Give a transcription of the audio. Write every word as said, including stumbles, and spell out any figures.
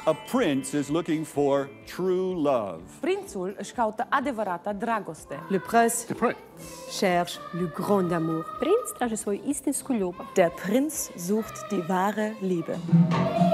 A prince is looking for true love. Prințul își caută adevărata dragoste. Le prince Der Prinz. cherche le grand amour. Prinц traži svoju istinsku ljubav. Der Prinz sucht die wahre Liebe.